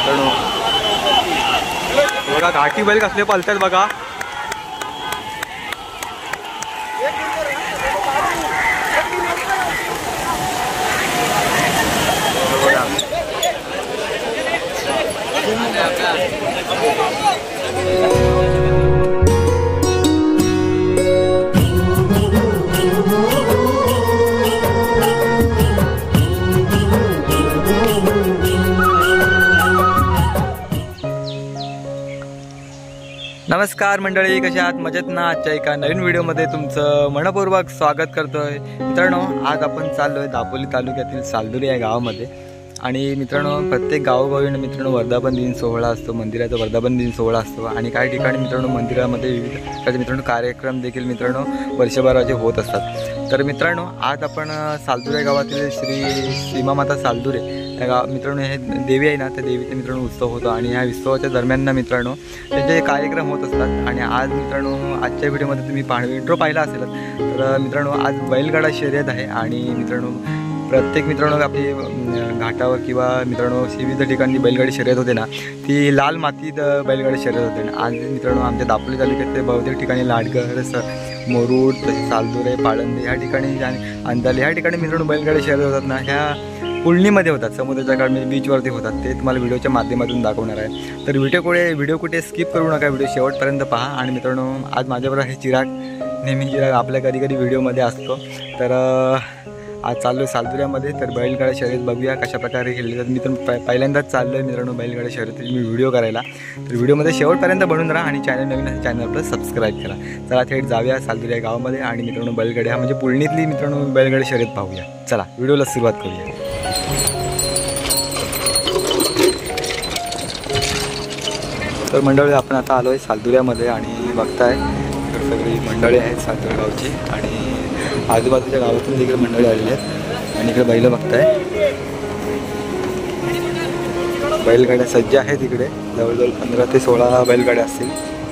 मित्रांनो बघा घाटी बैल कसले पळतात बघा. नमस्कार मंडळी, कशा आहात? मजेत ना? आजच्या एका नवीन व्हिडिओमध्ये तुमचं मनपूर्वक स्वागत करतोय. मित्रांनो आज आपण चाललोय दापोली तालुक्यातील सालदुरी या गावामध्ये. आणि मित्रांनो प्रत्येक गावोगावी मित्रांनो वर्धापन दिन सोहळा असतो, मंदिराचा वर्धापन दिन सोहळा असतो. आणि काही ठिकाणी मित्रांनो मंदिरामध्ये विविध प्रकारचे मित्रांनो कार्यक्रम देखील मित्रांनो वर्षभराचे होत असतात. तर मित्रांनो आज आपण सालदुरी गावातील श्री सीमामाता सालदुरे त्या गाव मित्रांनो हे देवी आहे ना, त्या देवीचे मित्रांनो उत्सव होतो. आणि ह्या उत्सवाच्या दरम्यान ना मित्रांनो त्यांचे कार्यक्रम होत असतात. आणि आज मित्रांनो आजच्या व्हिडिओमध्ये तुम्ही इंट्रो पाहिला असेल तर मित्रांनो आज बैलगाडा शर्यत आहे. आणि मित्रांनो प्रत्येक मित्रांनो आपली घाटावर किंवा मित्रांनो विविध ठिकाणी बैलगाडी शर्यत होते ना, ती लाल मातीत बैलगाडी शर्यत होते. आज मित्रांनो आमच्या दापोली तालुक्यात बहुतेक ठिकाणी लाडगर मोरूड तसेच सालदुरे पाळंदे ह्या ठिकाणी आणि अंदाले ह्या ठिकाणी मित्रांनो बैलगाडी शर्यत होतात ना, ह्या पुळणीमध्ये होतात, समुद्राच्या काळामध्ये बीचवरती होतात. ते तुम्हाला व्हिडिओच्या माध्यमातून दाखवणार आहे. तर व्हिडिओ कुठे स्किप करू नका, व्हिडिओ शेवटपर्यंत पहा. आणि मित्रांनो आज माझ्याबरोबर हे चिराग, नेहमी चिराग आपल्या कधी कधी व्हिडिओमध्ये असतो. तर आज चाललो आहे सालदुऱ्यामध्ये. तर बैलगाड्या शर्यत बघूया कशा प्रकारे खेळली जातात. मी तर पहिल्यांदाच चाललो आहे मित्रांनो बैलगाड्या शर्यतीची मी व्हिडिओ करायला. तर व्हिडिओमध्ये शेवटपर्यंत बनून राहा आणि चॅनल नवीन असेल चॅनल आपलं सबस्क्राईब करा. चला थेट जाऊया सालदुरी गावामध्ये आणि मित्रांनो बैलगाड्या म्हणजे पुळणीतली मित्रांनो बैलगाडी शर्यत पाहूया. चला व्हिडिओला सुरुवात करूया. तर मंडळी आपण आता आलो आहे सालदुऱ्यामध्ये आणि बघताय तर सगळी मंडळी आहेत सालदुरी गावची. आणि आजूबाजूच्या गावातून देखील मंडळी आलेली आहेत. आणि इकडे बैल बघताय, बैलगाड्या सज्ज आहेत. इकडे जवळजवळ 15 ते 16 बैलगाड्या असतील.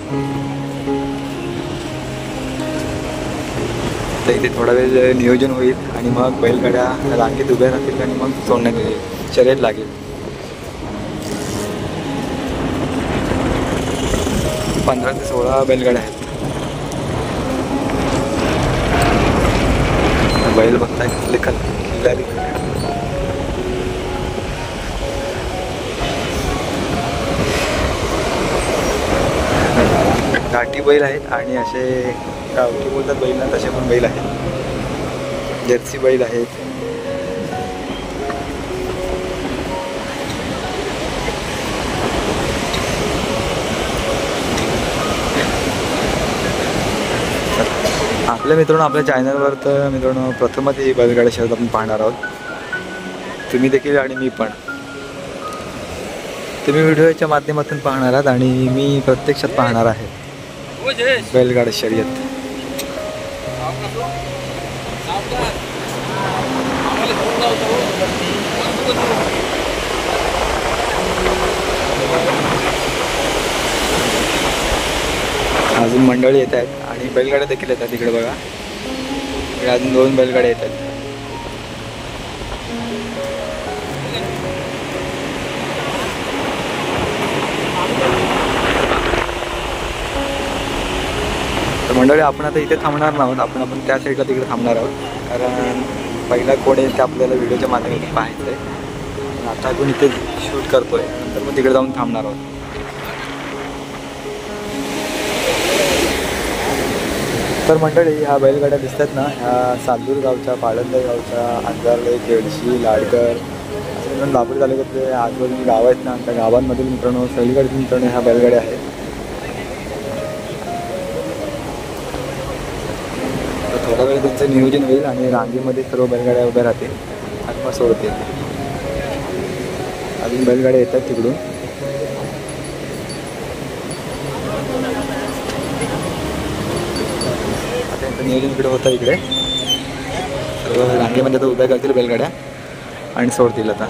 तर इथे थोडा वेळ नियोजन होईल आणि मग बैलगाड्या रांगेत उभ्या राहतील आणि मग सोडण्यात येईल, शर्यत लागेल. 15 ते 16 बैलगाड्या आहेत. बैल बघताय कसले खिल्लारी घाटी बैल आहेत. आणि असे गावठी बोलतात बैलांना तसे पण बैल आहेत, जर्सी बैल आहेत. आपल्या मित्रांनो आपल्या चॅनलवर तर मित्रांनो प्रथमच ही बैलगाडी शर्यत आपण पाहणार आहोत, तुम्ही देखील आणि मी पण. तुम्ही व्हिडिओच्या माध्यमातून पाहणार आहात आणि मी प्रत्यक्षात पाहणार आहे बैलगाडी शर्यत. अजून मंडळी येत आहेत आणि बैलगाड्या देखील येतात. तिकडे बघा इकडे अजून 2 बैलगाड्या येतात. तर मंडळी आपण आता इथे थांबणार नाहोत, आपण त्या साईडला तिकडे थांबणार आहोत. कारण पहिला कोण आहे ते आपल्याला व्हिडिओच्या माध्यमातून पाहायचं आहे. आता आपण इथे शूट करतोय, नंतर मग तिकडे जाऊन थांबणार आहोत. तर मंडळी ह्या बैलगाड्या दिसतात ना, ह्या सालदूर गावच्या, पाळंदे गावच्या, अंजारले, केडशी, लाडकर असे मित्रांनो दापोली तालुक्यातले आजूबाजूची गावं आहेत ना, त्या गावांमधील मित्रांनो सगळीकडे मित्रांनो ह्या बैलगाड्या आहेत. तर थोडा वेळ त्यांचं नियोजन होईल आणि रांगेमध्ये सर्व बैलगाड्या उभ्या राहतील आणि मग सोडतील. अजून बैलगाड्या येतात तिकडून. नियोजन इकडे होतं, इकडे सर्व रांगेमध्ये तर उभ्या करतील बैलगाड्या आणि सोडतील आता.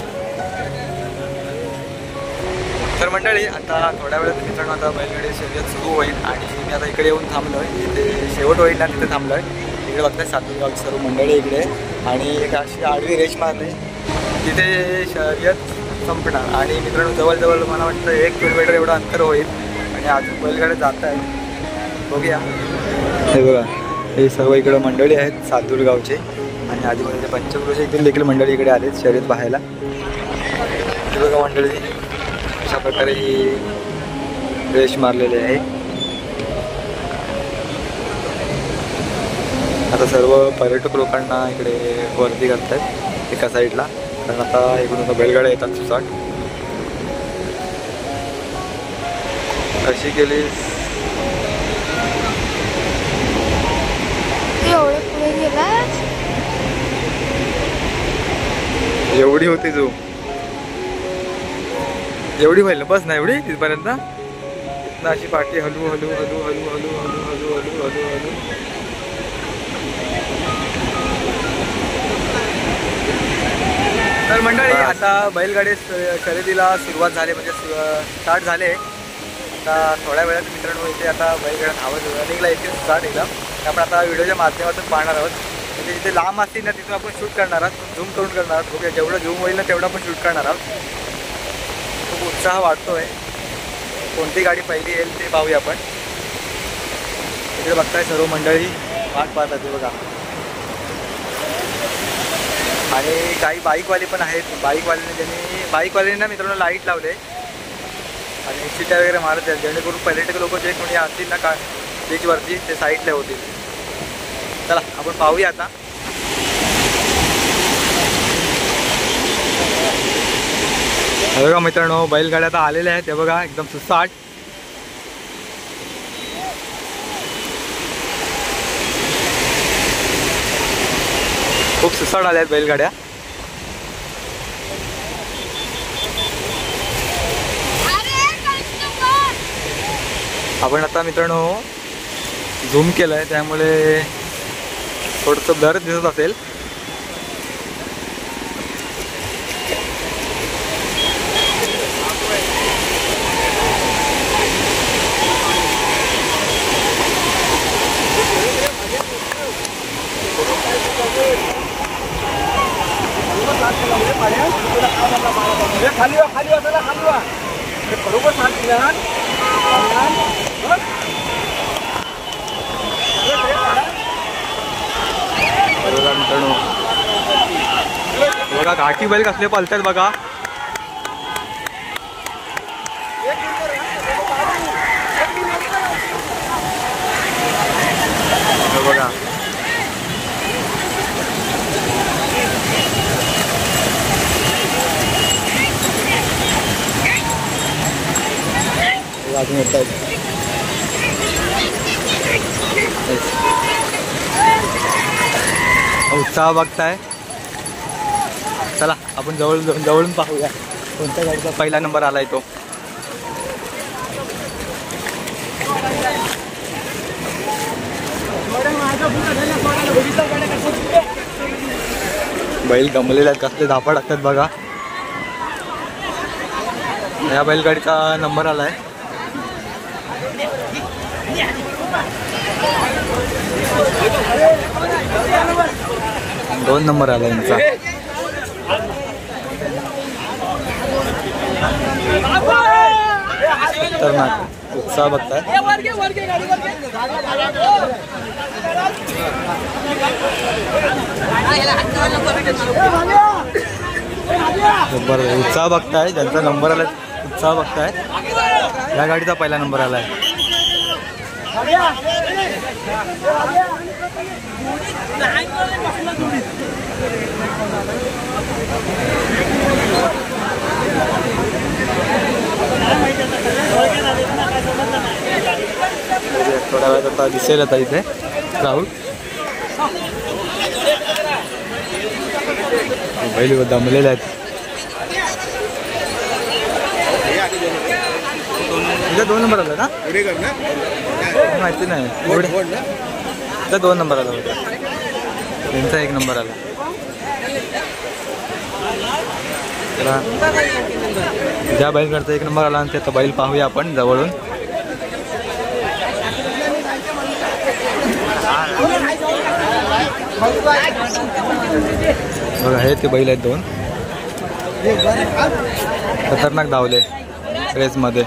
तर मंडळी आता थोड्या वेळात मित्रांनो आता बैलगाडी शर्यत सुरू होईल. आणि मी आता इकडे येऊन थांबलो आहे, इथे शेवट होईल ना तिथे थांबलो आहे. इकडे बघताय सालदुरी गावची सर्व मंडळी इकडे. आणि एक अशी आडवी रेष मारली, तिथे शर्यत संपणार. आणि मित्रांनो जवळजवळ मला वाटतं 1 किलोमीटर एवढं अंतर होईल आणि अजून बैलगाड्या जात आहेत. बघूया. हे बघा, हे सर्व इकडं मंडळी आहेत सातूर गावचे आणि आजूबाजूचे पंचक्रोशी इथून देखील मंडळी इकडे आलेत शर्यत पाहायला. हे बघा मंडळी अशा प्रकारे ही रेश मारलेली आहे. आता सर्व पर्यटक लोकांना इकडे गर्दी करतात एका साईडला, कारण आता इकडून बैलगाड्या येतात सुसाट. अशी केली एवढी होती जो एवढी व्हायला बस ना एवढी तिथपर्यंत. इथनं अशी पाठी हलू हलू हलू हलू हलू हलू हलू हलू हलू हलू. तर मंडळी आता बैलगाडी खरेदीला सुरुवात झाली, म्हणजे स्टार्ट झाले. आता थोड्या वेळात मित्रांनो इथे आता बैलगाड्या आवाज रनिंगला येतील स्टार्ट एकदम. आपण आता व्हिडिओच्या माध्यमातून पाहणार आहोत. म्हणजे जिथे लांब असतील ना तिथून आपण शूट करणार आहोत, झूम करून करणार आहोत. ओके, जेवढं झूम होईल ना तेवढं आपण शूट करणार आहोत. खूप उत्साह वाटतो आहे. कोणती गाडी पहिली येईल ते पाहूया आपण. इकडे बघताय सर्व मंडळी वाट पाहतात ते बघा. आणि काही बाईकवाले पण आहेत. बाईकवाल्यांना मित्रांनो लाईट लावले आणि शिट्या वगैरे मारत आहेत, जेणेकरून पर्यटक लोक जे कोणी असतील ना बीचवरती ते साईडला होतील. चला आपण पाहूया आता. हे बघा मित्रांनो बैलगाड्या आता आलेल्या आहेत. हे बघा एकदम सुसाट. खूप सुसाट आल्या आहेत बैलगाड्या. आपण आता मित्रांनो झूम केलंय त्यामुळे थोडंसं ब्लर दिसत असेल. खाली वाचायला खाली वा बरोबर सांगितलं. मित्रांनो बघा घाटी बैल कसले पळतात बघा. बघा अजून येत आहेत. उत्साह बघताय. चला आपण जवळून पाहूया कोणत्या गाडीचा पहिला नंबर आलाय तो. बैल गमलेले आहेत, कसले धापा टाकतात बघा. या बैलगाडीचा नंबर आलाय. दोन नंबर आला यांचा. खतरनाक उत्साह बघताय. उत्साह बघताय ज्यांचा नंबर आलाय. उत्साह बघताय. या गाडीचा पहिला नंबर आलाय. थोड्या वेळात आता दिसेल आता इथे राहुल. बैल दमलेले आहेत. दोन नंबर आला ना माहिती नाही. तर 2 नंबर आला होता त्यांचा. 1 नंबर आला. ज्या बैलगाडीचा 1 नंबर आला आणि त्याचा बैल पाहूया आपण जवळून. बघा हे ते बैल आहेत 2. खतरनाक धावले रेसमध्ये.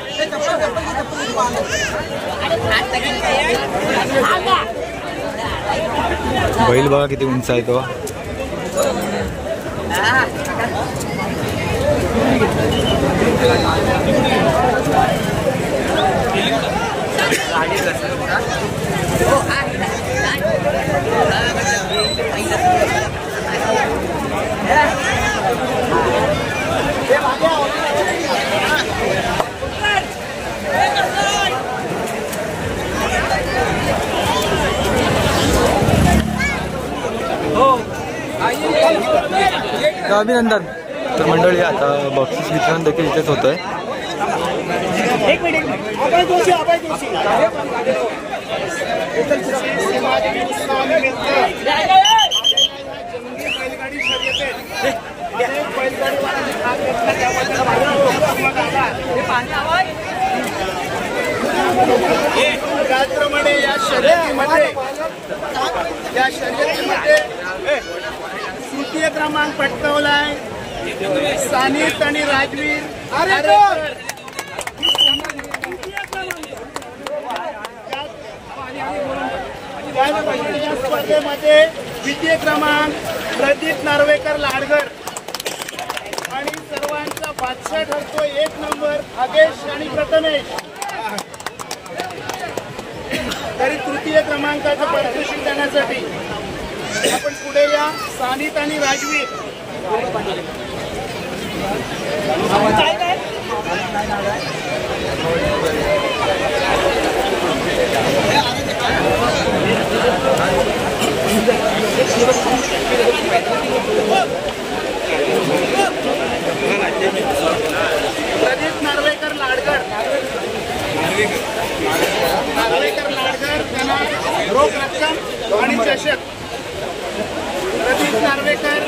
बैल बघा किती उंच आहे तो. अभिनंदन. तर मंडळी आता बक्षीस वितरण देखील इथेच होतंय. त्याचप्रमाणे या शर्यतीमध्ये तृतीय क्रमांक पटकावलाय सानित आणि राजवीर. या स्पर्धेमध्ये द्वितीय क्रमांक प्रदीप नार्वेकर लाडगर आणि सर्वांचा बादशाह ठरतो 1 नंबर आदेश आणि प्रथमेश. तरी तृतीय क्रमांकाचं पारितोषिक देण्यासाठी आपण पुढे या सानित आणि राजवीर. प्रदीप नार्वेकर लाडकर त्यांना रोख रक्कम आणि चषक. प्रदीप नार्वेकर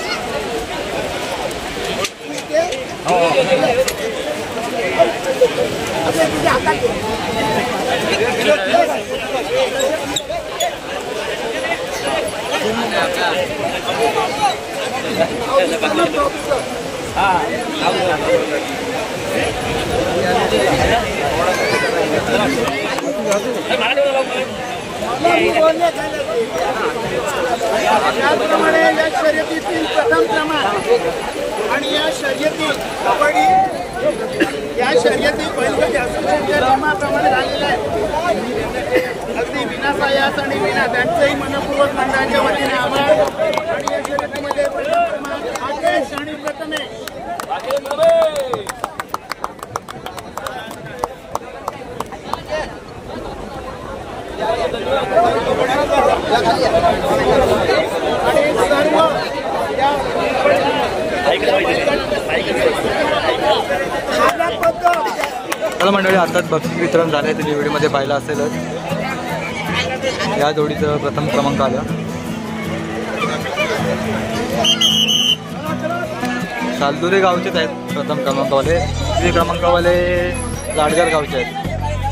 त्याचप्रमाणे या शर्यतीतील प्रथम क्रमांक आणि या शर्यती कबड्डी या शर्यती बैलगाडी असोसिएशनच्या नियमाप्रमाणे झालेल्या आहेत. अगदी विना सायास आणि विना त्यांचंही मनपूर्वक मंडळाच्या वतीने आभार. आणि या शर्यतीमध्ये प्रथम क्रमांक आदेश आणि प्रथमेश. चला मंडळी, आताच बक्षीस वितरण झाले तुम्ही व्हिडिओमध्ये पाहिलं असेलच. या जोडीचं प्रथम क्रमांक आलं. सालदुरे गावचेच आहेत प्रथम क्रमांकावाले. द्वितीय क्रमांकावाले लाडगर गावचे आहेत.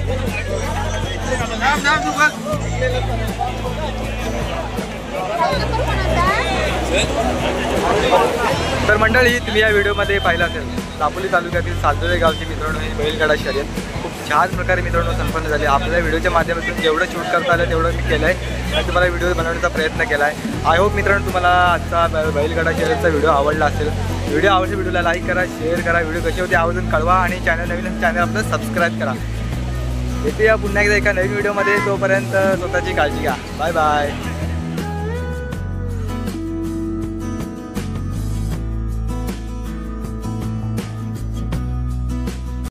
तर मंडळी, तुम्ही या व्हिडिओमध्ये पाहिलं असेल दापोली तालुक्यातील सालदुरे गावची मित्रांनो ही बैलगाडा शर्यत खूप छान प्रकारे मित्रांनो संपन्न झाली. आपल्या व्हिडिओच्या माध्यमातून जेवढं शूट करता आलं तेवढं मी केलं आहे आणि तुम्हाला व्हिडिओ बनवण्याचा प्रयत्न केला आहे. आय होप मित्रांनो तुम्हाला आजचा बैलगाडा शर्यतचा व्हिडिओ आवडला असेल. व्हिडिओ आवडला व्हिडिओला लाईक करा, शेअर करा. व्हिडिओ कशी होते आवर्जून कळवा आणि चॅनल नवीन चॅनल आपलं सबस्क्राईब करा. येते या पुन्हा एकदा एका नवीन व्हिडिओमध्ये. तोपर्यंत स्वतःची काळजी घ्या. Bye bye.